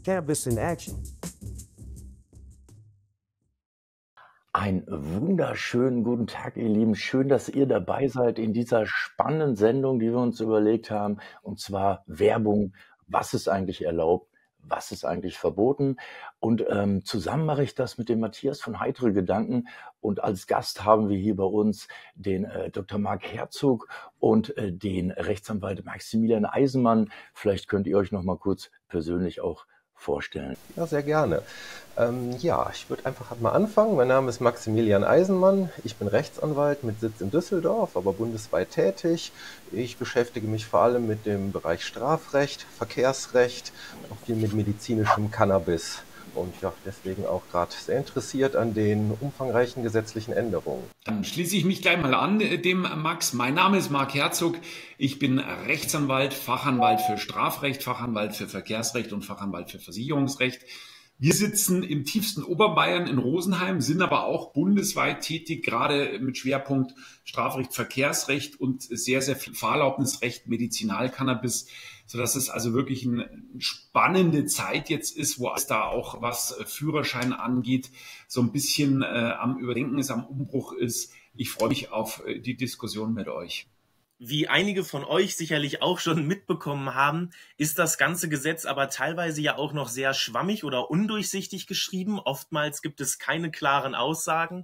Cannabis in action. Einen wunderschönen guten Tag, ihr Lieben. Schön, dass ihr dabei seid in dieser spannenden Sendung, die wir uns überlegt haben. Und zwar Werbung. Was ist eigentlich erlaubt? Was ist eigentlich verboten? Und zusammen mache ich das mit dem Matthias von Heitere Gedanken. Und als Gast haben wir hier bei uns den Dr. Marc Herzog und den Rechtsanwalt Maximilian Eisenmann. Vielleicht könnt ihr euch noch mal kurz persönlich auch vorstellen. Ja, sehr gerne. Ich würde einfach mal anfangen. Mein Name ist Maximilian Eisenmann. Ich bin Rechtsanwalt mit Sitz in Düsseldorf, aber bundesweit tätig. Ich beschäftige mich vor allem mit dem Bereich Strafrecht, Verkehrsrecht, auch viel mit medizinischem Cannabis. Und ja, deswegen auch gerade sehr interessiert an den umfangreichen gesetzlichen Änderungen. Dann schließe ich mich gleich mal an dem Max. Mein Name ist Marc Herzog. Ich bin Rechtsanwalt, Fachanwalt für Strafrecht, Fachanwalt für Verkehrsrecht und Fachanwalt für Versicherungsrecht. Wir sitzen im tiefsten Oberbayern in Rosenheim, sind aber auch bundesweit tätig, gerade mit Schwerpunkt Strafrecht, Verkehrsrecht und sehr, sehr viel Fahrerlaubnisrecht, Medizinalcannabis, sodass es also wirklich eine spannende Zeit jetzt ist, wo es da auch, was Führerschein angeht, so ein bisschen am Überdenken ist, am Umbruch ist. Ich freue mich auf die Diskussion mit euch. Wie einige von euch sicherlich auch schon mitbekommen haben, ist das ganze Gesetz aber teilweise ja auch noch sehr schwammig oder undurchsichtig geschrieben. Oftmals gibt es keine klaren Aussagen.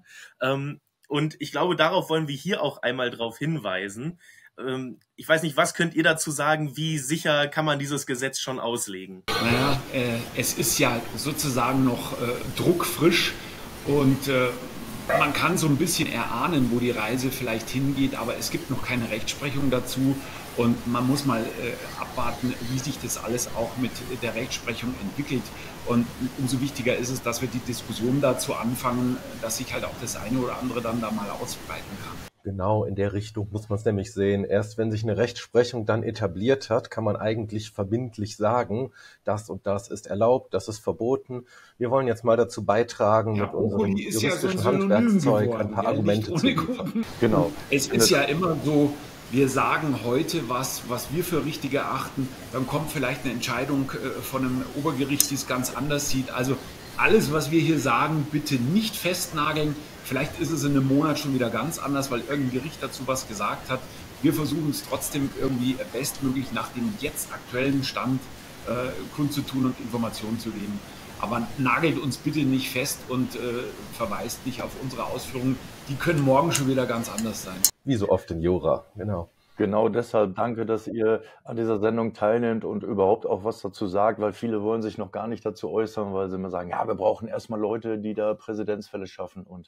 Und ich glaube, darauf wollen wir hier auch einmal drauf hinweisen. Ich weiß nicht, was könnt ihr dazu sagen? Wie sicher kann man dieses Gesetz schon auslegen? Naja, es ist ja sozusagen noch druckfrisch und man kann so ein bisschen erahnen, wo die Reise vielleicht hingeht, aber es gibt noch keine Rechtsprechung dazu und man muss mal abwarten, wie sich das alles auch mit der Rechtsprechung entwickelt. Und umso wichtiger ist es, dass wir die Diskussion dazu anfangen, dass sich halt auch das eine oder andere dann da mal ausbreiten kann. Genau, in der Richtung muss man es nämlich sehen. Erst wenn sich eine Rechtsprechung dann etabliert hat, kann man eigentlich verbindlich sagen, das und das ist erlaubt, das ist verboten. Wir wollen jetzt mal dazu beitragen, mit unserem juristischen Handwerkszeug ein paar Argumente zu liefern. Genau. Es ist ja immer so, wir sagen heute was wir für richtig erachten, dann kommt vielleicht eine Entscheidung von einem Obergericht, die es ganz anders sieht. Also alles, was wir hier sagen, bitte nicht festnageln. Vielleicht ist es in einem Monat schon wieder ganz anders, weil irgendein Gericht dazu was gesagt hat. Wir versuchen es trotzdem irgendwie bestmöglich nach dem jetzt aktuellen Stand kundzutun und Informationen zu geben. Aber nagelt uns bitte nicht fest und verweist nicht auf unsere Ausführungen. Die können morgen schon wieder ganz anders sein. Wie so oft in Jura, genau. Genau deshalb danke, dass ihr an dieser Sendung teilnehmt und überhaupt auch was dazu sagt, weil viele wollen sich noch gar nicht dazu äußern, weil sie immer sagen, ja, wir brauchen erstmal Leute, die da Präzedenzfälle schaffen. Und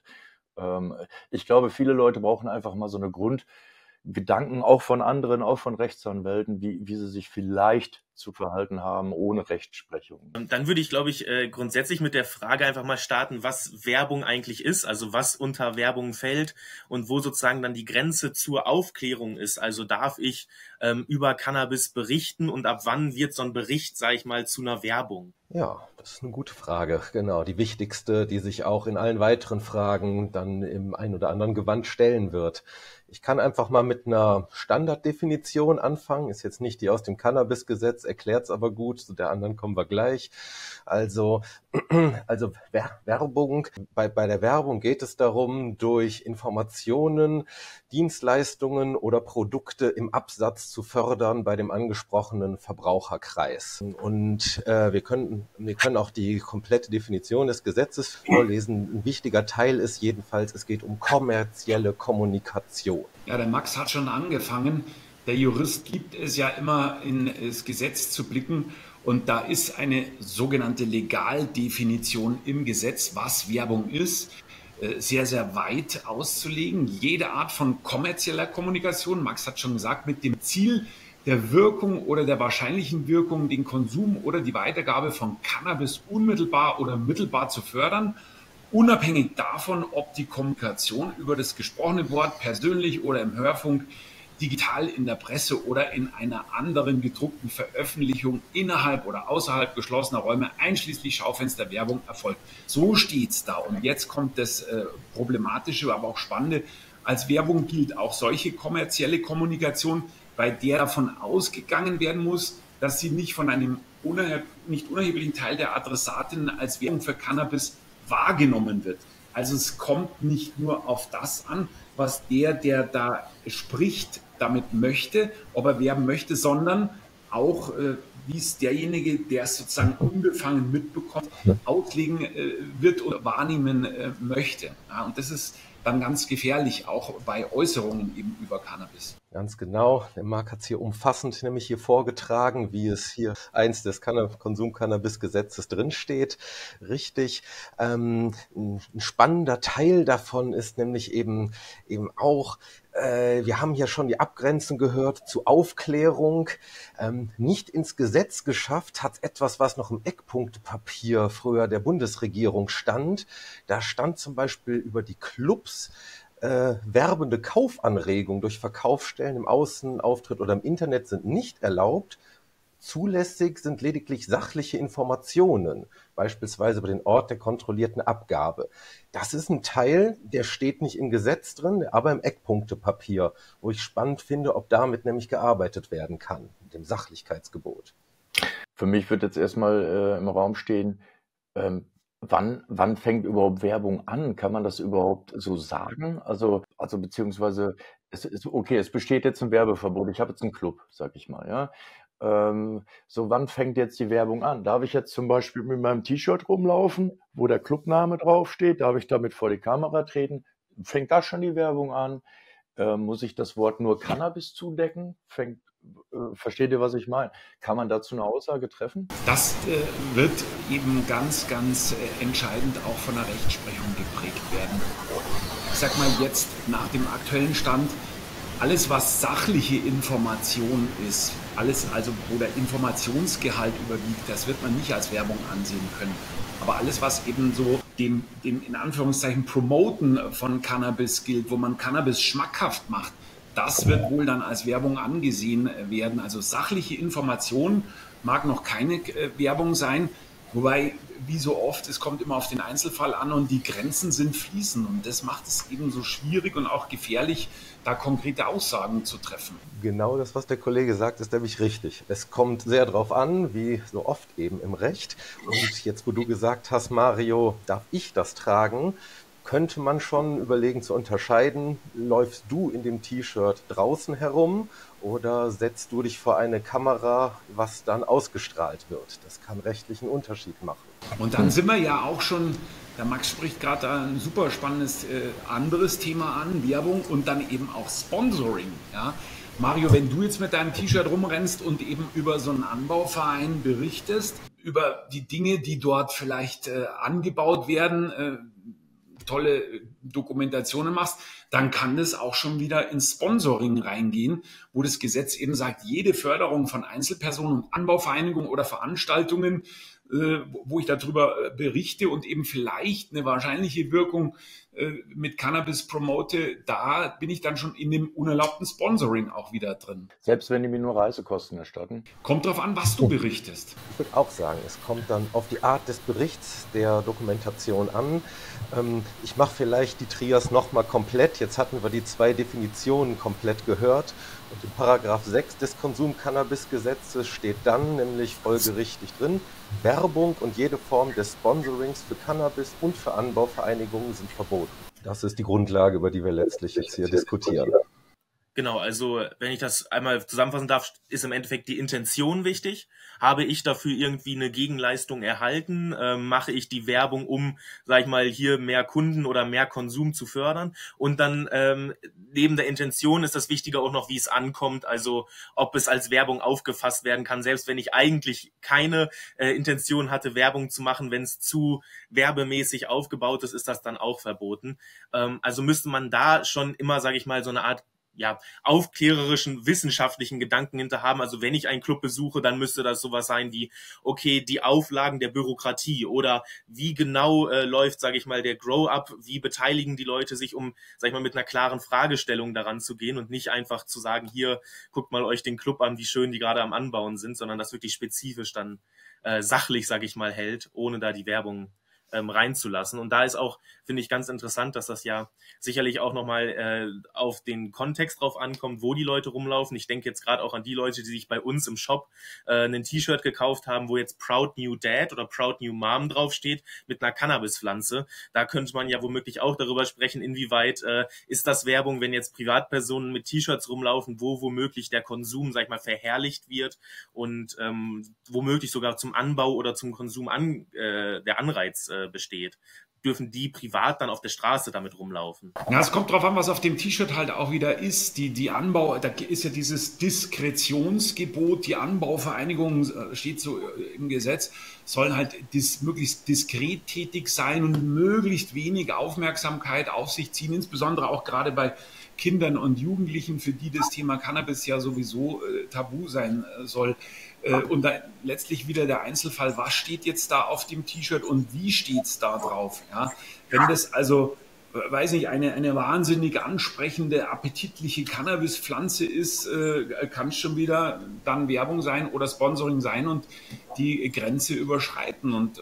ich glaube, viele Leute brauchen einfach mal so eine Grundgedanken, auch von anderen, auch von Rechtsanwälten, wie sie sich vielleicht zu verhalten haben ohne Rechtsprechung. Dann würde ich, glaube ich, grundsätzlich mit der Frage einfach mal starten, was Werbung eigentlich ist, also was unter Werbung fällt und wo sozusagen dann die Grenze zur Aufklärung ist. Also darf ich über Cannabis berichten und ab wann wird so ein Bericht, sage ich mal, zu einer Werbung? Ja, das ist eine gute Frage. Genau, die wichtigste, die sich auch in allen weiteren Fragen dann im ein oder anderen Gewand stellen wird. Ich kann einfach mal mit einer Standarddefinition anfangen, ist jetzt nicht die aus dem Cannabis-Gesetz, erklärt es aber gut, zu der anderen kommen wir gleich. Also Werbung, bei der Werbung geht es darum, durch Informationen, Dienstleistungen oder Produkte im Absatz zu fördern bei dem angesprochenen Verbraucherkreis. Und wir können auch die komplette Definition des Gesetzes vorlesen. Ein wichtiger Teil ist jedenfalls, es geht um kommerzielle Kommunikation. Ja, der Max hat schon angefangen. Der Jurist liebt es ja immer, in das Gesetz zu blicken. Und da ist eine sogenannte Legaldefinition im Gesetz, was Werbung ist, sehr, sehr weit auszulegen. Jede Art von kommerzieller Kommunikation, Max hat schon gesagt, mit dem Ziel der Wirkung oder der wahrscheinlichen Wirkung, den Konsum oder die Weitergabe von Cannabis unmittelbar oder mittelbar zu fördern, unabhängig davon, ob die Kommunikation über das gesprochene Wort persönlich oder im Hörfunk, digital in der Presse oder in einer anderen gedruckten Veröffentlichung innerhalb oder außerhalb geschlossener Räume, einschließlich Schaufensterwerbung, erfolgt. So steht's da. Und jetzt kommt das Problematische, aber auch Spannende. Als Werbung gilt auch solche kommerzielle Kommunikation, bei der davon ausgegangen werden muss, dass sie nicht von einem nicht unerheblichen Teil der Adressatinnen als Werbung für Cannabis wahrgenommen wird. Also es kommt nicht nur auf das an, was der da spricht, damit möchte, ob er werben möchte, sondern auch, wie es derjenige, der es sozusagen unbefangen mitbekommt, auslegen wird oder wahrnehmen möchte. Ja, und das ist dann ganz gefährlich, auch bei Äußerungen eben über Cannabis. Ganz genau. Der Marc hat es hier umfassend nämlich hier vorgetragen, wie es hier eins des Konsum-Cannabis-Gesetzes drinsteht. Richtig. Ein spannender Teil davon ist nämlich eben auch, wir haben ja schon die Abgrenzung gehört zu Aufklärung. Nicht ins Gesetz geschafft hat etwas, was noch im Eckpunktepapier früher der Bundesregierung stand. Da stand zum Beispiel über die Clubs, werbende Kaufanregungen durch Verkaufsstellen im Außenauftritt oder im Internet sind nicht erlaubt. Zulässig sind lediglich sachliche Informationen, beispielsweise über den Ort der kontrollierten Abgabe. Das ist ein Teil, der steht nicht im Gesetz drin, aber im Eckpunktepapier, wo ich spannend finde, ob damit nämlich gearbeitet werden kann, mit dem Sachlichkeitsgebot. Für mich wird jetzt erstmal im Raum stehen, wann fängt überhaupt Werbung an? Kann man das überhaupt so sagen? Also beziehungsweise, es besteht jetzt ein Werbeverbot. Ich habe jetzt einen Club, sag ich mal, ja. So, wann fängt jetzt die Werbung an? Darf ich jetzt zum Beispiel mit meinem T-Shirt rumlaufen, wo der Clubname draufsteht? Darf ich damit vor die Kamera treten? Fängt da schon die Werbung an? Muss ich das Wort nur Cannabis zudecken? Versteht ihr, was ich meine? Kann man dazu eine Aussage treffen? Das wird eben ganz, ganz entscheidend auch von der Rechtsprechung geprägt werden. Ich sag mal jetzt nach dem aktuellen Stand, alles was sachliche Information ist, alles also wo der Informationsgehalt überwiegt, das wird man nicht als Werbung ansehen können. Aber alles was eben so dem in Anführungszeichen Promoten von Cannabis gilt, wo man Cannabis schmackhaft macht, das wird wohl dann als Werbung angesehen werden. Also sachliche Information mag noch keine Werbung sein, wobei, wie so oft, es kommt immer auf den Einzelfall an und die Grenzen sind fließend. Und das macht es eben so schwierig und auch gefährlich, da konkrete Aussagen zu treffen. Genau das, was der Kollege sagt, ist nämlich richtig. Es kommt sehr darauf an, wie so oft eben im Recht. Und jetzt, wo du gesagt hast, Mario, darf ich das tragen? Könnte man schon überlegen zu unterscheiden, läufst du in dem T-Shirt draußen herum oder setzt du dich vor eine Kamera, was dann ausgestrahlt wird? Das kann rechtlichen Unterschied machen. Und dann sind wir ja auch schon, der Max spricht gerade ein super spannendes anderes Thema an, Werbung und dann eben auch Sponsoring. Ja? Mario, wenn du jetzt mit deinem T-Shirt rumrennst und eben über so einen Anbauverein berichtest, über die Dinge, die dort vielleicht angebaut werden, tolle Dokumentationen machst, dann kann das auch schon wieder ins Sponsoring reingehen, wo das Gesetz eben sagt, jede Förderung von Einzelpersonen und Anbauvereinigungen oder Veranstaltungen, wo ich darüber berichte und eben vielleicht eine wahrscheinliche Wirkung mit Cannabis promote, da bin ich dann schon in dem unerlaubten Sponsoring auch wieder drin. Selbst wenn die mir nur Reisekosten erstatten? Kommt drauf an, was du berichtest. Ich würde auch sagen, es kommt dann auf die Art des Berichts, der Dokumentation an. Ich mache vielleicht die Trias nochmal komplett. Jetzt hatten wir die 2 Definitionen komplett gehört. Und in Paragraph 6 des Konsum-Cannabis-Gesetzes steht dann nämlich folgerichtig drin, Werbung und jede Form des Sponsorings für Cannabis und für Anbauvereinigungen sind verboten. Das ist die Grundlage, über die wir letztlich jetzt hier diskutieren. Genau, also wenn ich das einmal zusammenfassen darf, ist im Endeffekt die Intention wichtig. Habe ich dafür irgendwie eine Gegenleistung erhalten? Mache ich die Werbung, um, sag ich mal, hier mehr Kunden oder mehr Konsum zu fördern? Und dann neben der Intention ist das Wichtige auch noch, wie es ankommt, also ob es als Werbung aufgefasst werden kann, selbst wenn ich eigentlich keine Intention hatte, Werbung zu machen, wenn es zu werbemäßig aufgebaut ist, ist das dann auch verboten. Also müsste man da schon immer, sage ich mal, so eine Art aufklärerischen, wissenschaftlichen Gedanken hinter haben. Also wenn ich einen Club besuche, dann müsste das sowas sein wie, okay, die Auflagen der Bürokratie oder wie genau läuft, sage ich mal, der Grow-up, wie beteiligen die Leute sich, um, sag ich mal, mit einer klaren Fragestellung daran zu gehen und nicht einfach zu sagen, hier, guckt mal euch den Club an, wie schön die gerade am Anbauen sind, sondern das wirklich spezifisch dann sachlich, sage ich mal, hält, ohne da die Werbung reinzulassen. Und da ist auch finde ich ganz interessant, dass das ja sicherlich auch nochmal auf den Kontext drauf ankommt, wo die Leute rumlaufen. Ich denke jetzt gerade auch an die Leute, die sich bei uns im Shop ein T-Shirt gekauft haben, wo jetzt Proud New Dad oder Proud New Mom draufsteht mit einer Cannabispflanze. Da könnte man ja womöglich auch darüber sprechen, inwieweit ist das Werbung, wenn jetzt Privatpersonen mit T-Shirts rumlaufen, wo womöglich der Konsum, sag ich mal, verherrlicht wird und womöglich sogar zum Anbau oder zum Konsum der Anreiz besteht. Dürfen die privat dann auf der Straße damit rumlaufen? Ja, es kommt drauf an, was auf dem T-Shirt halt auch wieder ist. Die Anbau, da ist ja dieses Diskretionsgebot, die Anbauvereinigungen, steht so im Gesetz, sollen halt möglichst diskret tätig sein und möglichst wenig Aufmerksamkeit auf sich ziehen, insbesondere auch gerade bei Kindern und Jugendlichen, für die das Thema Cannabis ja sowieso tabu sein soll. Und dann letztlich wieder der Einzelfall, was steht jetzt da auf dem T-Shirt und wie steht es da drauf? Ja? Wenn das also, weiß nicht, eine wahnsinnig ansprechende, appetitliche Cannabispflanze ist, kann es schon wieder dann Werbung sein oder Sponsoring sein und die Grenze überschreiten. Und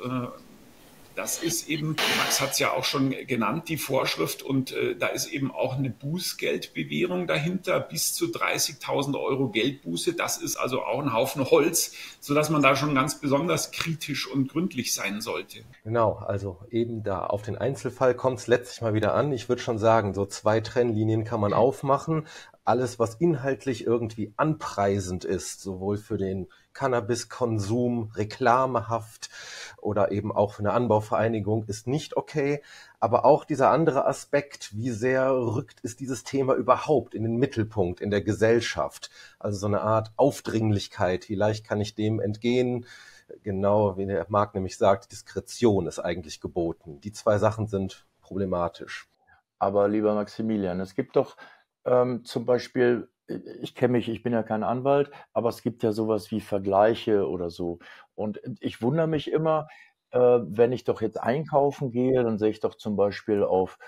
das ist eben, Max hat es ja auch schon genannt, die Vorschrift, und da ist eben auch eine Bußgeldbewährung dahinter, bis zu 30.000 Euro Geldbuße. Das ist also auch ein Haufen Holz, sodass man da schon ganz besonders kritisch und gründlich sein sollte. Genau, also eben da auf den Einzelfall kommt es letztlich mal wieder an. Ich würde schon sagen, so 2 Trennlinien kann man aufmachen. Alles, was inhaltlich irgendwie anpreisend ist, sowohl für den Cannabiskonsum, reklamehaft oder eben auch für eine Anbauvereinigung, ist nicht okay. Aber auch dieser andere Aspekt, wie sehr rückt ist dieses Thema überhaupt in den Mittelpunkt in der Gesellschaft? Also so eine Art Aufdringlichkeit, vielleicht kann ich dem entgehen. Genau, wie der Marc nämlich sagt, Diskretion ist eigentlich geboten. Die 2 Sachen sind problematisch. Aber lieber Maximilian, es gibt doch zum Beispiel, ich kenne mich, ich bin ja kein Anwalt, aber es gibt ja sowas wie Vergleiche oder so. Und ich wundere mich immer, wenn ich doch jetzt einkaufen gehe, dann sehe ich doch zum Beispiel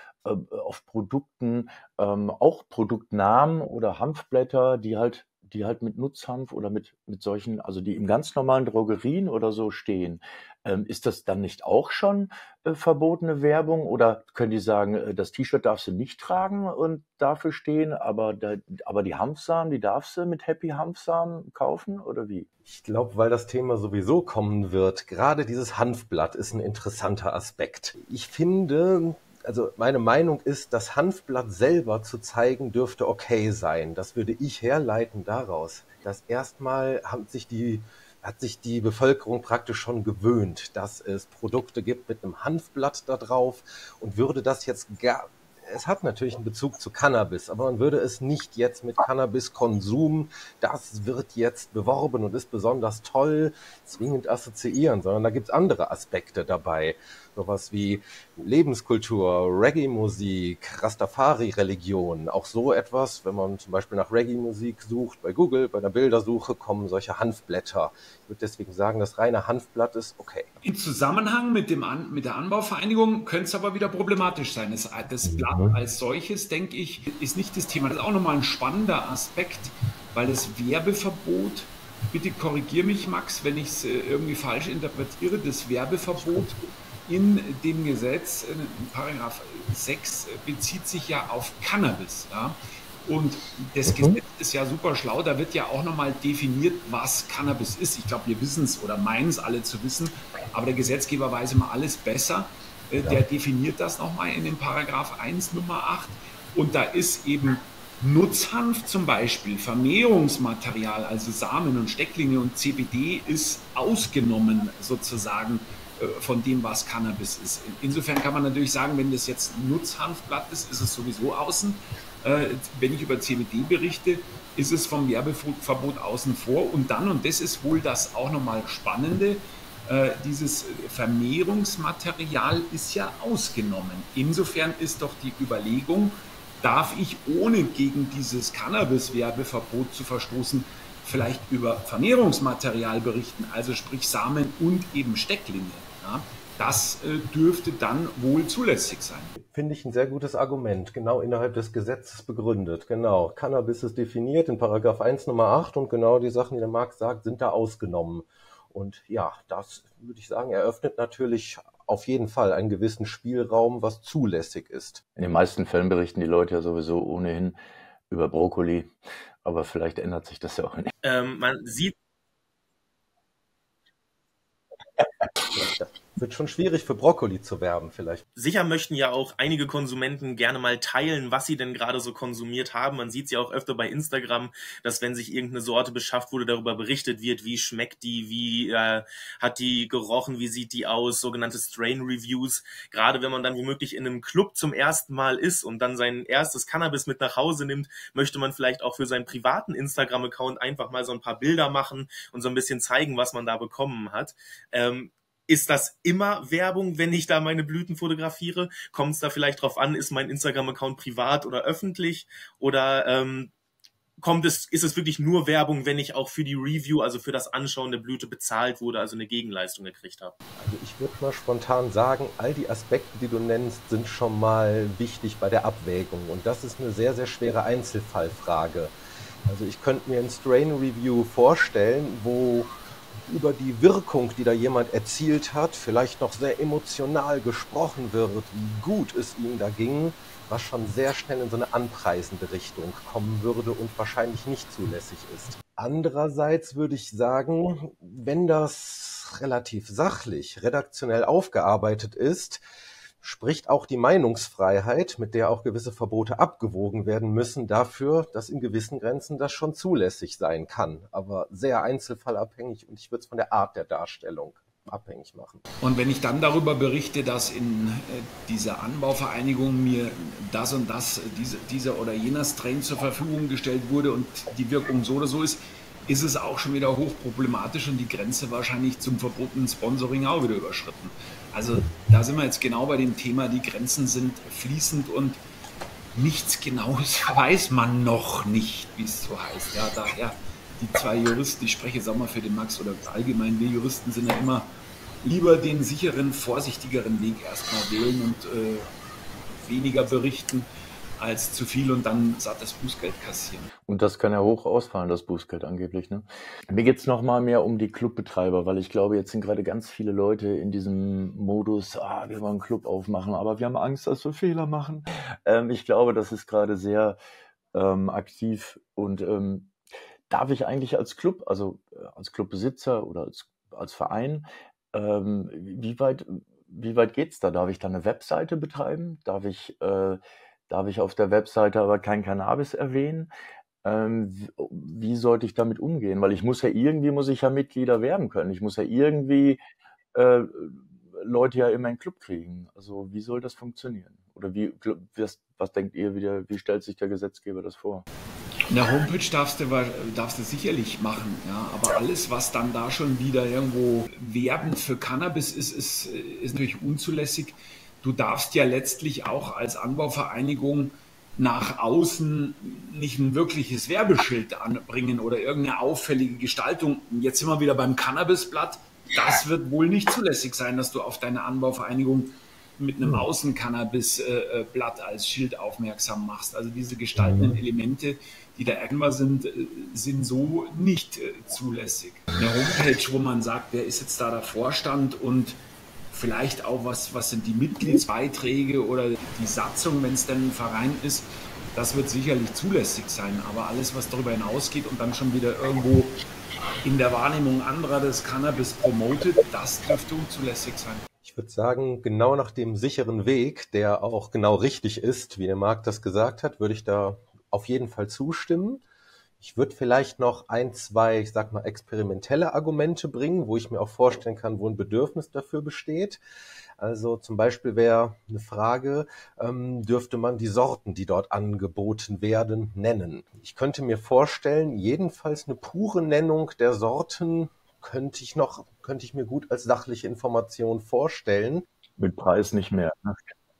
auf Produkten auch Produktnamen oder Hanfblätter, die halt mit Nutzhanf oder mit solchen, also die in ganz normalen Drogerien oder so stehen. Ist das dann nicht auch schon verbotene Werbung, oder können die sagen, das T-Shirt darfst du nicht tragen und dafür stehen, aber die Hanfsamen, die darfst du mit Happy Hanfsamen kaufen, oder wie? Ich glaube, weil das Thema sowieso kommen wird, gerade dieses Hanfblatt ist ein interessanter Aspekt. Ich finde, also meine Meinung ist, das Hanfblatt selber zu zeigen, dürfte okay sein. Das würde ich herleiten daraus, dass erstmal hat sich die Bevölkerung praktisch schon gewöhnt, dass es Produkte gibt mit einem Hanfblatt da drauf, und würde das jetzt es hat natürlich einen Bezug zu Cannabis, aber man würde es nicht jetzt mit Cannabiskonsum, das wird jetzt beworben und ist besonders toll, zwingend assoziieren, sondern da gibt es andere Aspekte dabei. Sowas wie Lebenskultur, Reggae-Musik, Rastafari-Religion. Auch so etwas, wenn man zum Beispiel nach Reggae-Musik sucht, bei Google, bei einer Bildersuche kommen solche Hanfblätter. Ich würde deswegen sagen, das reine Hanfblatt ist okay. Im Zusammenhang mit der Anbauvereinigung könnte es aber wieder problematisch sein. Das Blatt als solches, denke ich, ist nicht das Thema. Das ist auch nochmal ein spannender Aspekt, weil das Werbeverbot, bitte korrigiere mich, Max, wenn ich es irgendwie falsch interpretiere, das Werbeverbot in dem Gesetz, in Paragraph 6, bezieht sich ja auf Cannabis. Ja? Und das Gesetz ist ja super schlau, da wird ja auch nochmal definiert, was Cannabis ist. Ich glaube, wir wissen es oder meinen es alle zu wissen, aber der Gesetzgeber weiß immer alles besser. Der definiert das nochmal in dem Paragraph 1 Nummer 8. Und da ist eben Nutzhanf zum Beispiel, Vermehrungsmaterial, also Samen und Stecklinge und CBD ist ausgenommen sozusagen von dem, was Cannabis ist. Insofern kann man natürlich sagen, wenn das jetzt ein Nutzhanfblatt ist, ist es sowieso außen. Wenn ich über CBD berichte, ist es vom Werbeverbot außen vor. Und dann, und das ist wohl das auch nochmal Spannende, dieses Vermehrungsmaterial ist ja ausgenommen. Insofern ist doch die Überlegung, darf ich, ohne gegen dieses Cannabis-Werbeverbot zu verstoßen, vielleicht über Vermehrungsmaterial berichten, also sprich Samen und eben Stecklinge. Ja? Das dürfte dann wohl zulässig sein. Finde ich ein sehr gutes Argument, genau innerhalb des Gesetzes begründet. Genau, Cannabis ist definiert in Paragraph 1 Nummer 8 und genau die Sachen, die der Marc sagt, sind da ausgenommen. Und ja, das würde ich sagen, eröffnet natürlich auf jeden Fall einen gewissen Spielraum, was zulässig ist. In den meisten Fällen berichten die Leute ja sowieso ohnehin über Brokkoli, aber vielleicht ändert sich das ja auch nicht. Man sieht Das wird schon schwierig für Brokkoli zu werben vielleicht. Sicher möchten ja auch einige Konsumenten gerne mal teilen, was sie denn gerade so konsumiert haben. Man sieht es ja auch öfter bei Instagram, dass wenn sich irgendeine Sorte beschafft wurde, darüber berichtet wird, wie schmeckt die, wie hat die gerochen, wie sieht die aus, sogenannte Strain-Reviews. Gerade wenn man dann womöglich in einem Club zum ersten Mal ist und dann sein erstes Cannabis mit nach Hause nimmt, möchte man vielleicht auch für seinen privaten Instagram-Account einfach mal so ein paar Bilder machen und so ein bisschen zeigen, was man da bekommen hat. Ist das immer Werbung, wenn ich da meine Blüten fotografiere? Kommt es da vielleicht drauf an, ist mein Instagram-Account privat oder öffentlich? Oder ist es wirklich nur Werbung, wenn ich auch für die Review, also für das Anschauen der Blüte bezahlt wurde, also eine Gegenleistung gekriegt habe? Also ich würde mal spontan sagen, all die Aspekte, die du nennst, sind schon mal wichtig bei der Abwägung. Und das ist eine sehr, sehr schwere Einzelfallfrage. Also ich könnte mir ein Strain-Review vorstellen, wo über die Wirkung, die da jemand erzielt hat, vielleicht noch sehr emotional gesprochen wird, wie gut es ihm da ging, was schon sehr schnell in so eine anpreisende Richtung kommen würde und wahrscheinlich nicht zulässig ist. Andererseits würde ich sagen, wenn das relativ sachlich, redaktionell aufgearbeitet ist, spricht auch die Meinungsfreiheit, mit der auch gewisse Verbote abgewogen werden müssen, dafür, dass in gewissen Grenzen das schon zulässig sein kann. Aber sehr einzelfallabhängig, und ich würde es von der Art der Darstellung abhängig machen. Und wenn ich dann darüber berichte, dass in dieser Anbauvereinigung mir das und das, dieser oder jener Strain zur Verfügung gestellt wurde und die Wirkung so oder so ist es auch schon wieder hochproblematisch und die Grenze wahrscheinlich zum verbotenen Sponsoring auch wieder überschritten. Also da sind wir jetzt genau bei dem Thema, die Grenzen sind fließend und nichts Genaues weiß man noch nicht, wie es so heißt. Ja, daher die zwei Juristen, ich spreche jetzt auch mal für den Max oder allgemein, wir Juristen sind ja immer lieber den sicheren, vorsichtigeren Weg erstmal wählen und weniger berichten als zu viel und dann sattes Bußgeld kassieren. Und das kann ja hoch ausfallen, das Bußgeld angeblich. Ne? Mir geht es nochmal mehr um die Clubbetreiber, weil ich glaube, jetzt sind gerade ganz viele Leute in diesem Modus, wir wollen einen Club aufmachen, aber wir haben Angst, dass wir Fehler machen. Ich glaube, das ist gerade sehr aktiv und darf ich eigentlich als Club, also als Clubbesitzer oder als Verein, wie weit geht's da? Darf ich da eine Webseite betreiben? Darf ich auf der Webseite aber kein Cannabis erwähnen? Wie sollte ich damit umgehen? Weil muss ich ja Mitglieder werben können. Ich muss ja irgendwie Leute ja in meinen Club kriegen. Also wie soll das funktionieren? Oder was denkt ihr wie stellt sich der Gesetzgeber das vor? Eine Homepage darfst du sicherlich machen, ja, aber alles, was dann da schon wieder irgendwo werbend für Cannabis ist natürlich unzulässig. Du darfst ja letztlich auch als Anbauvereinigung nach außen nicht ein wirkliches Werbeschild anbringen oder irgendeine auffällige Gestaltung. Jetzt sind wir wieder beim Cannabisblatt. Das wird wohl nicht zulässig sein, dass du auf deine Anbauvereinigung mit einem Außencannabisblatt als Schild aufmerksam machst. Also diese gestaltenden Elemente, die da erkennbar sind so nicht zulässig. Eine Homepage, wo man sagt, wer ist jetzt da der Vorstand und vielleicht auch, was sind die Mitgliedsbeiträge oder die Satzung, wenn es denn ein Verein ist, das wird sicherlich zulässig sein. Aber alles, was darüber hinausgeht und dann schon wieder irgendwo in der Wahrnehmung anderer das Cannabis promotet, das dürfte unzulässig sein. Ich würde sagen, genau nach dem sicheren Weg, der auch genau richtig ist, wie der Marc das gesagt hat, würde ich da auf jeden Fall zustimmen. Ich würde vielleicht noch ein, zwei, ich sag mal, experimentelle Argumente bringen, wo ich mir auch vorstellen kann, wo ein Bedürfnis dafür besteht. Also zum Beispiel wäre eine Frage, dürfte man die Sorten, die dort angeboten werden, nennen? Ich könnte mir vorstellen, jedenfalls eine pure Nennung der Sorten könnte ich mir gut als sachliche Information vorstellen. Mit Preis nicht mehr. Ne?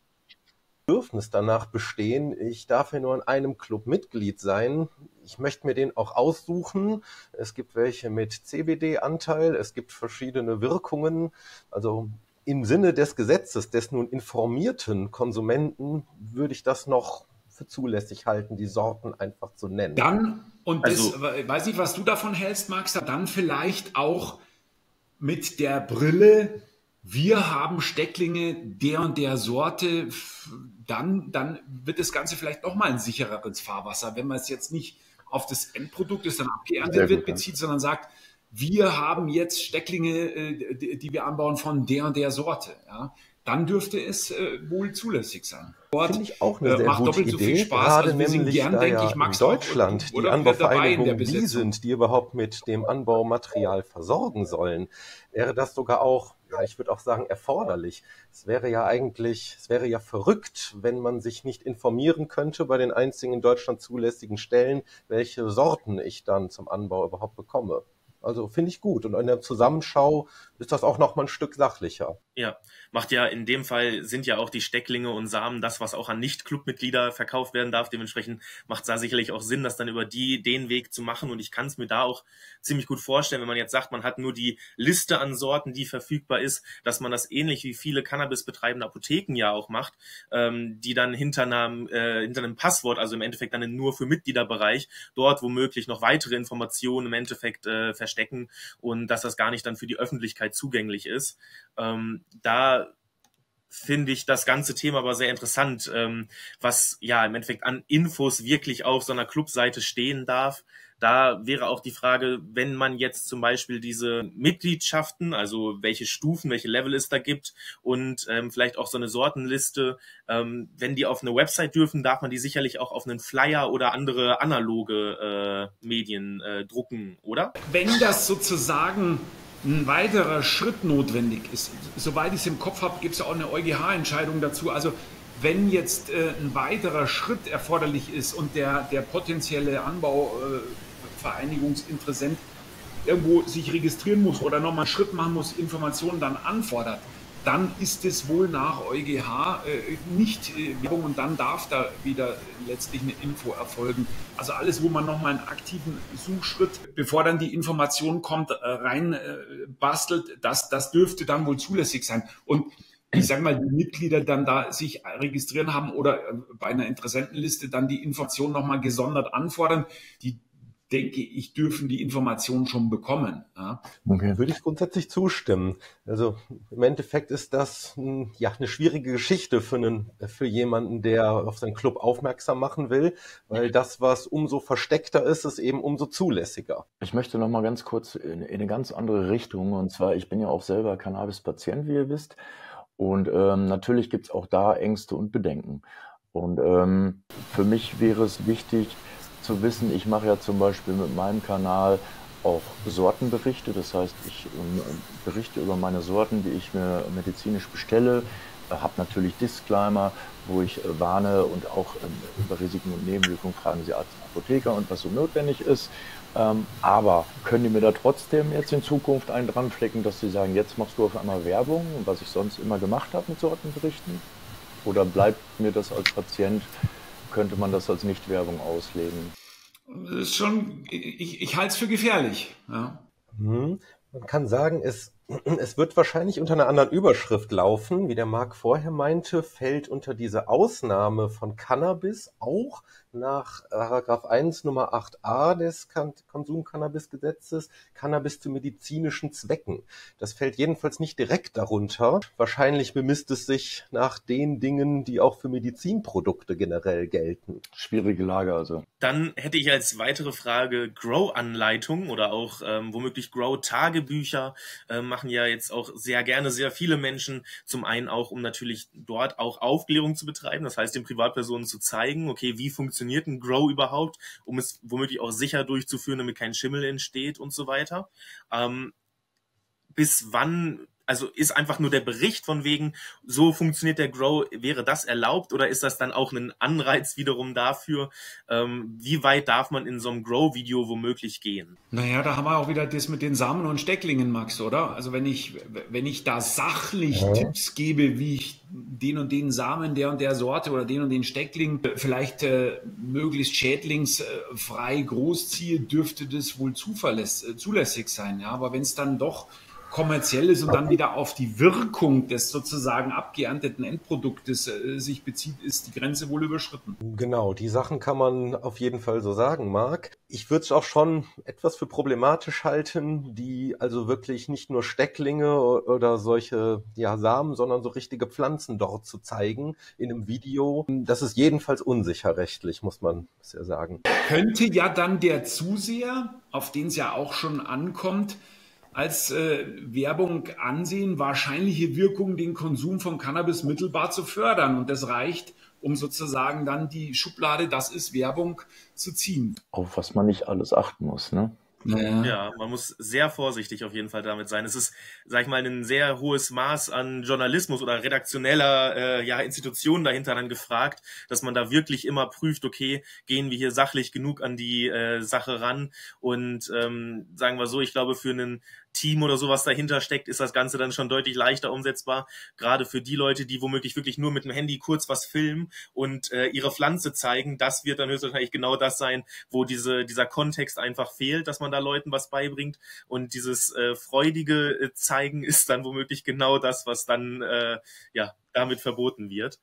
Bedürfnis danach bestehen, ich darf ja nur in einem Club Mitglied sein. Ich möchte mir den auch aussuchen. Es gibt welche mit CBD-Anteil, es gibt verschiedene Wirkungen. Also im Sinne des Gesetzes, des nun informierten Konsumenten, würde ich das noch für zulässig halten, die Sorten einfach zu nennen. Dann, weiß nicht, was du davon hältst, Max, dann vielleicht auch mit der Brille, wir haben Stecklinge der und der Sorte, dann wird das Ganze vielleicht nochmal ein sichereres Fahrwasser, wenn man es jetzt nicht auf das Endprodukt, das dann abgeerntet wird, bezieht, sondern sagt, wir haben jetzt Stecklinge, die wir anbauen von der und der Sorte. Ja? Dann dürfte es wohl zulässig sein. Finde ich auch eine sehr macht gute doppelt so viel Idee, Spaß. gerade Also wir sind nämlich gern, da denke ja ich, Max, in Deutschland auch, die oder Anbauvereinigungen die sind, die überhaupt mit dem Anbaumaterial versorgen sollen, wäre das sogar auch, ja, ich würde auch sagen, erforderlich. Es wäre ja verrückt, wenn man sich nicht informieren könnte bei den einzigen in Deutschland zulässigen Stellen, welche Sorten ich dann zum Anbau überhaupt bekomme. Also finde ich gut. Und in der Zusammenschau ist das auch noch mal ein Stück sachlicher. Ja, macht ja in dem Fall sind ja auch die Stecklinge und Samen das, was auch an Nicht-Clubmitglieder verkauft werden darf. Dementsprechend macht es da sicherlich auch Sinn, das dann über den Weg zu machen. Und ich kann es mir da auch ziemlich gut vorstellen, wenn man jetzt sagt, man hat nur die Liste an Sorten, die verfügbar ist, dass man das ähnlich wie viele Cannabis-betreibende Apotheken ja auch macht, die dann hinter einem Passwort, also im Endeffekt dann nur für Mitgliederbereich, dort womöglich noch weitere Informationen im Endeffekt verstecken und dass das gar nicht dann für die Öffentlichkeit zugänglich ist. Da finde ich das ganze Thema aber sehr interessant, was ja im Endeffekt an Infos wirklich auf so einer Clubseite stehen darf. Da wäre auch die Frage, wenn man jetzt zum Beispiel diese Mitgliedschaften, also welche Stufen, welche Level es da gibt und vielleicht auch so eine Sortenliste, wenn die auf eine Website dürfen, darf man die sicherlich auch auf einen Flyer oder andere analoge Medien drucken, oder? Wenn das sozusagen ein weiterer Schritt notwendig ist, soweit ich es im Kopf habe, gibt es ja auch eine EuGH-Entscheidung dazu. Also wenn jetzt ein weiterer Schritt erforderlich ist und der potenzielle Anbauvereinigungsinteressent irgendwo sich registrieren muss oder nochmal einen Schritt machen muss, Informationen dann anfordert, dann ist es wohl nach EuGH nicht Werbung und dann darf da wieder letztlich eine Info erfolgen. Also alles, wo man nochmal einen aktiven Suchschritt, bevor dann die Information kommt, rein bastelt, das dürfte dann wohl zulässig sein. Und ich sage mal, die Mitglieder dann da sich registrieren haben oder bei einer Interessentenliste dann die Information nochmal gesondert anfordern, die denke ich, dürfen die Informationen schon bekommen. Ja. Okay. Würde ich grundsätzlich zustimmen. Also im Endeffekt ist das ja eine schwierige Geschichte für jemanden, der auf seinen Club aufmerksam machen will, weil das, was umso versteckter ist, ist eben umso zulässiger. Ich möchte noch mal ganz kurz in eine ganz andere Richtung. Und zwar, ich bin ja auch selber Cannabis-Patient, wie ihr wisst. Und natürlich gibt es auch da Ängste und Bedenken. Und für mich wäre es wichtig zu wissen, ich mache ja zum Beispiel mit meinem Kanal auch Sortenberichte. Das heißt, ich berichte über meine Sorten, die ich mir medizinisch bestelle, habe natürlich Disclaimer, wo ich warne und auch über Risiken und Nebenwirkungen fragen Sie Arzt und Apotheker und was so notwendig ist. Aber können die mir da trotzdem jetzt in Zukunft einen dran flecken, dass sie sagen, jetzt machst du auf einmal Werbung, was ich sonst immer gemacht habe mit Sortenberichten? Oder bleibt mir das als Patient, könnte man das als Nicht-Werbung auslegen? Das ist schon, ich halte es für gefährlich. Ja. Man kann sagen, es wird wahrscheinlich unter einer anderen Überschrift laufen, wie der Marc vorher meinte, fällt unter diese Ausnahme von Cannabis auch nach Paragraph 1 Nummer 8a des Konsumcannabisgesetzes Cannabis zu medizinischen Zwecken. Das fällt jedenfalls nicht direkt darunter. Wahrscheinlich bemisst es sich nach den Dingen, die auch für Medizinprodukte generell gelten. Schwierige Lage also. Dann hätte ich als weitere Frage Grow-Anleitungen oder auch womöglich Grow-Tagebücher machen ja jetzt auch sehr gerne sehr viele Menschen. Zum einen auch, um natürlich dort auch Aufklärung zu betreiben, das heißt den Privatpersonen zu zeigen, okay, wie funktioniert ein Grow überhaupt, um es womöglich auch sicher durchzuführen, damit kein Schimmel entsteht und so weiter. Bis wann, also ist einfach nur der Bericht von wegen, so funktioniert der Grow, wäre das erlaubt oder ist das dann auch ein Anreiz wiederum dafür, wie weit darf man in so einem Grow-Video womöglich gehen? Naja, da haben wir auch wieder das mit den Samen und Stecklingen, Max, oder? Also wenn ich da sachlich Tipps gebe, wie ich den und den Samen der und der Sorte oder den und den Steckling vielleicht möglichst schädlingsfrei großziehe, dürfte das wohl zulässig sein. Ja? Aber wenn es dann doch kommerziell ist und dann wieder auf die Wirkung des sozusagen abgeernteten Endproduktes sich bezieht, ist die Grenze wohl überschritten. Genau, die Sachen kann man auf jeden Fall so sagen, Marc. Ich würde es auch schon etwas für problematisch halten, die also wirklich nicht nur Stecklinge oder solche Samen, sondern so richtige Pflanzen dort zu zeigen in einem Video. Das ist jedenfalls unsicher rechtlich, muss man ja sagen. Könnte ja dann der Zuseher, auf den es ja auch schon ankommt, als Werbung ansehen, wahrscheinliche Wirkung, den Konsum von Cannabis mittelbar zu fördern. Und das reicht, um sozusagen dann die Schublade, das ist Werbung, zu ziehen. Auf was man nicht alles achten muss, ne? Ja, man muss sehr vorsichtig auf jeden Fall damit sein. Es ist, sag ich mal, ein sehr hohes Maß an Journalismus oder redaktioneller Institutionen dahinter dann gefragt, dass man da wirklich immer prüft, okay, gehen wir hier sachlich genug an die Sache ran und sagen wir so, ich glaube, für einen Team oder sowas dahinter steckt, ist das Ganze dann schon deutlich leichter umsetzbar. Gerade für die Leute, die womöglich wirklich nur mit dem Handy kurz was filmen und ihre Pflanze zeigen, das wird dann höchstwahrscheinlich genau das sein, wo dieser Kontext einfach fehlt, dass man da Leuten was beibringt. Und dieses freudige Zeigen ist dann womöglich genau das, was dann damit verboten wird.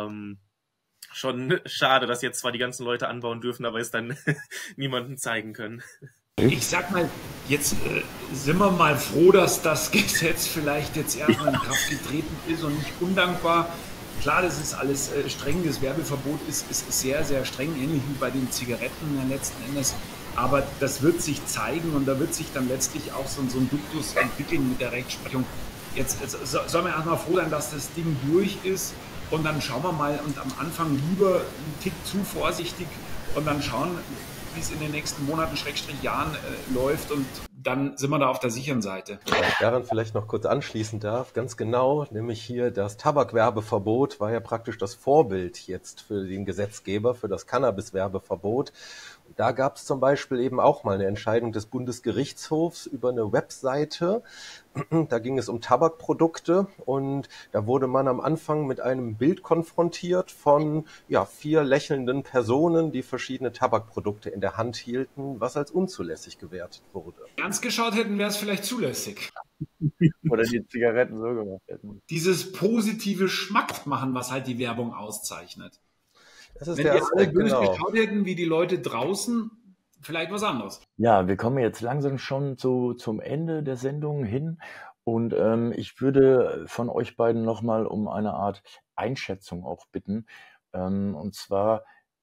Schon schade, dass jetzt zwar die ganzen Leute anbauen dürfen, aber es dann niemanden zeigen können. Ich sag mal, jetzt sind wir mal froh, dass das Gesetz vielleicht jetzt erstmal in Kraft getreten ist und nicht undankbar. Klar, das ist alles streng, das Werbeverbot ist sehr, sehr streng, ähnlich wie bei den Zigaretten letzten Endes. Aber das wird sich zeigen und da wird sich dann letztlich auch so ein Duktus entwickeln mit der Rechtsprechung. Jetzt sollen wir erstmal froh sein, dass das Ding durch ist und dann schauen wir mal und am Anfang lieber einen Tick zu vorsichtig und dann schauen, wie es in den nächsten Monaten, Jahren läuft und dann sind wir da auf der sicheren Seite. Wenn ich daran vielleicht noch kurz anschließen darf, ganz genau, nämlich hier das Tabakwerbeverbot war ja praktisch das Vorbild jetzt für den Gesetzgeber, für das Cannabis-Werbeverbot. Da gab es zum Beispiel eben auch mal eine Entscheidung des Bundesgerichtshofs über eine Webseite. Da ging es um Tabakprodukte und da wurde man am Anfang mit einem Bild konfrontiert von 4 lächelnden Personen, die verschiedene Tabakprodukte in der Hand hielten, was als unzulässig gewertet wurde. Ernst geschaut hätten, wäre es vielleicht zulässig. Oder die Zigaretten so gemacht hätten. Dieses positive Schmackmachen, was halt die Werbung auszeichnet. Das ist Wenn der wir alle Aspekt, böse genau. geschaut hätten, wie die Leute draußen, vielleicht was anderes. Ja, wir kommen jetzt langsam schon zum Ende der Sendung hin und ich würde von euch beiden nochmal um eine Art Einschätzung auch bitten. Und zwar,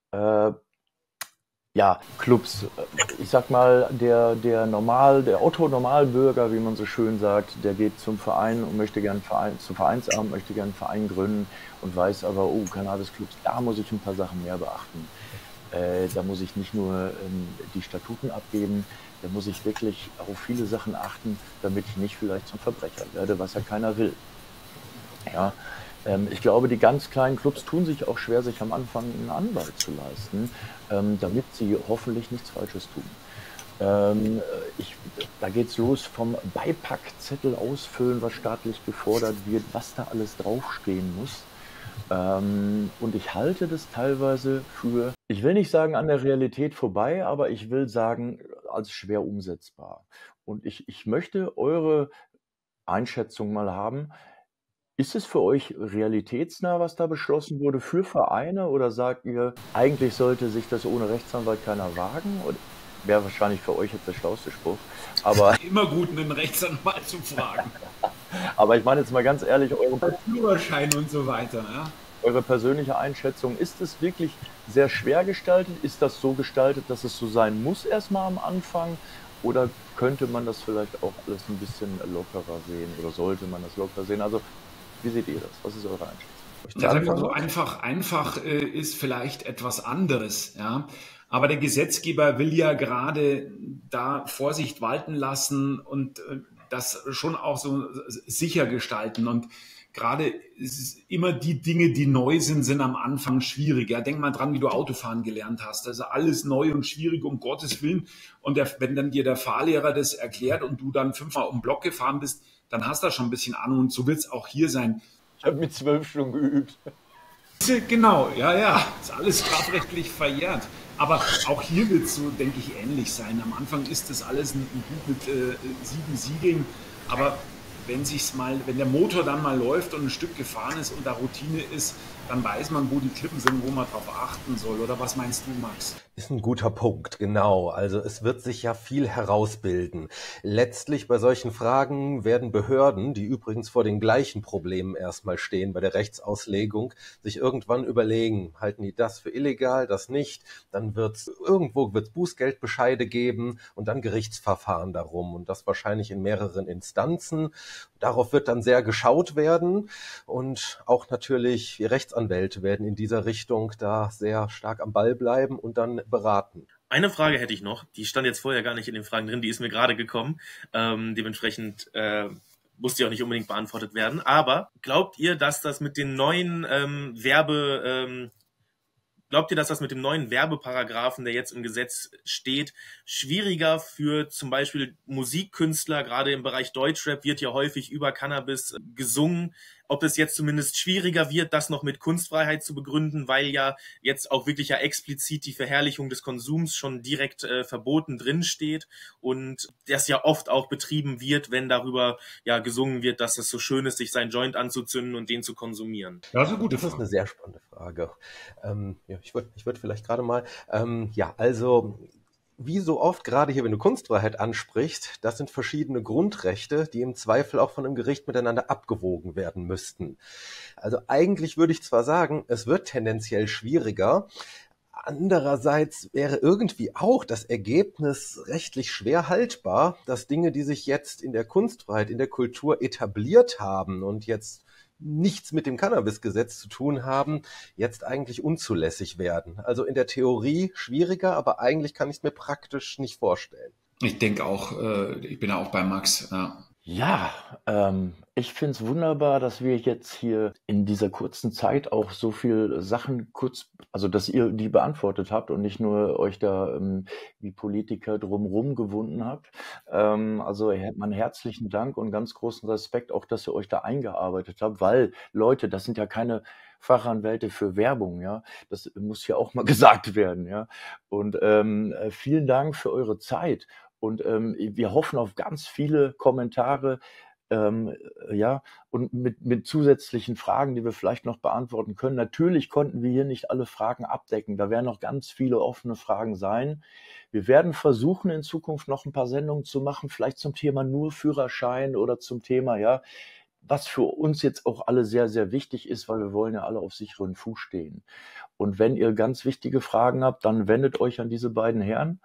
Clubs. Ich sag mal, der Otto-Normalbürger, wie man so schön sagt, der geht zum Verein und möchte gern zum Vereinsamt, möchte gern einen Verein gründen und weiß aber, Cannabis-Clubs, da muss ich ein paar Sachen mehr beachten. Da muss ich nicht nur die Statuten abgeben, da muss ich wirklich auf viele Sachen achten, damit ich nicht vielleicht zum Verbrecher werde, was ja keiner will. Ja, ich glaube, die ganz kleinen Clubs tun sich auch schwer, sich am Anfang einen Anwalt zu leisten, damit sie hoffentlich nichts Falsches tun. Da geht's los vom Beipackzettel ausfüllen, was staatlich gefordert wird, was da alles draufstehen muss. Und ich halte das teilweise für, ich will nicht sagen an der Realität vorbei, aber ich will sagen als schwer umsetzbar. Und ich möchte eure Einschätzung mal haben. Ist es für euch realitätsnah, was da beschlossen wurde für Vereine, oder sagt ihr, eigentlich sollte sich das ohne Rechtsanwalt keiner wagen? Oder wäre wahrscheinlich für euch jetzt der schlauste Spruch. Aber immer gut, einen Rechtsanwalt zu fragen. Aber ich meine jetzt mal ganz ehrlich, Führerschein und so weiter. Ja? Eure persönliche Einschätzung, ist es wirklich sehr schwer gestaltet? Ist das so gestaltet, dass es so sein muss erstmal am Anfang? Oder könnte man das vielleicht auch alles ein bisschen lockerer sehen? Oder sollte man das lockerer sehen? Also, wie seht ihr das? Was ist eure Einschätzung? Ja, sagen wir so, einfach ist vielleicht etwas anderes. Ja? Aber der Gesetzgeber will ja gerade da Vorsicht walten lassen und das schon auch so sicher gestalten. Und gerade immer die Dinge, die neu sind am Anfang schwierig. Ja, denk mal dran, wie du Autofahren gelernt hast. Also alles neu und schwierig, um Gottes Willen. Und wenn dann dir der Fahrlehrer das erklärt und du dann 5-mal um den Block gefahren bist, dann hast du da schon ein bisschen Ahnung. Und so wird es auch hier sein. Ich habe mit 12 schon geübt. Genau, ja. Ist alles strafrechtlich verjährt. Aber auch hier wird es so, denke ich, ähnlich sein. Am Anfang ist das alles ein Buch mit 7 Siegeln. Aber wenn der Motor dann mal läuft und ein Stück gefahren ist und da Routine ist, dann weiß man, wo die Klippen sind, wo man drauf achten soll. Oder was meinst du, Max? Ist ein guter Punkt, genau. Also es wird sich ja viel herausbilden. Letztlich bei solchen Fragen werden Behörden, die übrigens vor den gleichen Problemen erstmal stehen bei der Rechtsauslegung, sich irgendwann überlegen, halten die das für illegal, das nicht, dann wird's Bußgeldbescheide geben und dann Gerichtsverfahren darum und das wahrscheinlich in mehreren Instanzen. Darauf wird dann sehr geschaut werden und auch natürlich wir Rechtsanwälte werden in dieser Richtung da sehr stark am Ball bleiben und dann beraten. Eine Frage hätte ich noch, die stand jetzt vorher gar nicht in den Fragen drin, die ist mir gerade gekommen. Dementsprechend musste ja auch nicht unbedingt beantwortet werden. Aber glaubt ihr, dass das mit den neuen Glaubt ihr, dass das mit dem neuen Werbeparagraphen, der jetzt im Gesetz steht, schwieriger für zum Beispiel Musikkünstler, gerade im Bereich Deutschrap wird ja häufig über Cannabis gesungen, ob es jetzt zumindest schwieriger wird, das noch mit Kunstfreiheit zu begründen, weil ja jetzt auch wirklich ja explizit die Verherrlichung des Konsums schon direkt verboten drin steht und das ja oft auch betrieben wird, wenn darüber ja gesungen wird, dass es so schön ist, sich seinen Joint anzuzünden und den zu konsumieren. Das ist eine gute Das ist Frage. eine sehr spannende Frage. Ich würd vielleicht gerade mal, also wie so oft, gerade hier, wenn du Kunstfreiheit ansprichst, das sind verschiedene Grundrechte, die im Zweifel auch von einem Gericht miteinander abgewogen werden müssten. Also eigentlich würde ich zwar sagen, es wird tendenziell schwieriger, andererseits wäre irgendwie auch das Ergebnis rechtlich schwer haltbar, dass Dinge, die sich jetzt in der Kunstfreiheit, in der Kultur etabliert haben und jetzt nichts mit dem Cannabis-Gesetz zu tun haben, jetzt eigentlich unzulässig werden. Also in der Theorie schwieriger, aber eigentlich kann ich es mir praktisch nicht vorstellen. Ich denke auch, ich bin ja auch bei Max. Ja. Ja, ich finde es wunderbar, dass wir jetzt hier in dieser kurzen Zeit auch so viel Sachen also dass ihr die beantwortet habt und nicht nur euch da wie Politiker drumherum gewunden habt. Also meinen herzlichen Dank und ganz großen Respekt auch, dass ihr euch da eingearbeitet habt, weil Leute, das sind ja keine Fachanwälte für Werbung, ja. Das muss ja auch mal gesagt werden, ja. Und vielen Dank für eure Zeit. Und wir hoffen auf ganz viele Kommentare, ja, und mit zusätzlichen Fragen, die wir vielleicht noch beantworten können. Natürlich konnten wir hier nicht alle Fragen abdecken. Da werden noch ganz viele offene Fragen sein. Wir werden versuchen, in Zukunft noch ein paar Sendungen zu machen, vielleicht zum Thema nur Führerschein oder zum Thema, ja, was für uns jetzt auch alle sehr, sehr wichtig ist, weil wir wollen ja alle auf sicheren Fuß stehen. Und wenn ihr ganz wichtige Fragen habt, dann wendet euch an diese beiden Herren.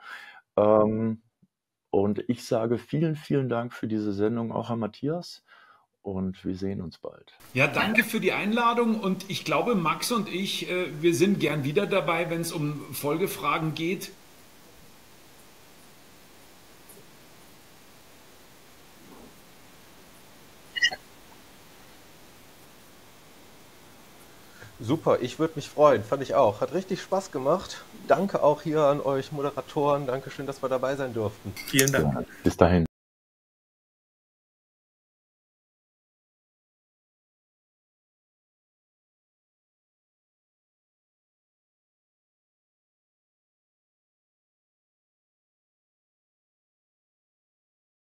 Und ich sage vielen, vielen Dank für diese Sendung, auch an Matthias. Und wir sehen uns bald. Ja, danke für die Einladung. Und ich glaube, Max und ich, wir sind gern wieder dabei, wenn es um Folgefragen geht. Super, ich würde mich freuen, fand ich auch. Hat richtig Spaß gemacht. Danke auch hier an euch Moderatoren. Dankeschön, dass wir dabei sein durften. Vielen Dank. Ja, bis dahin.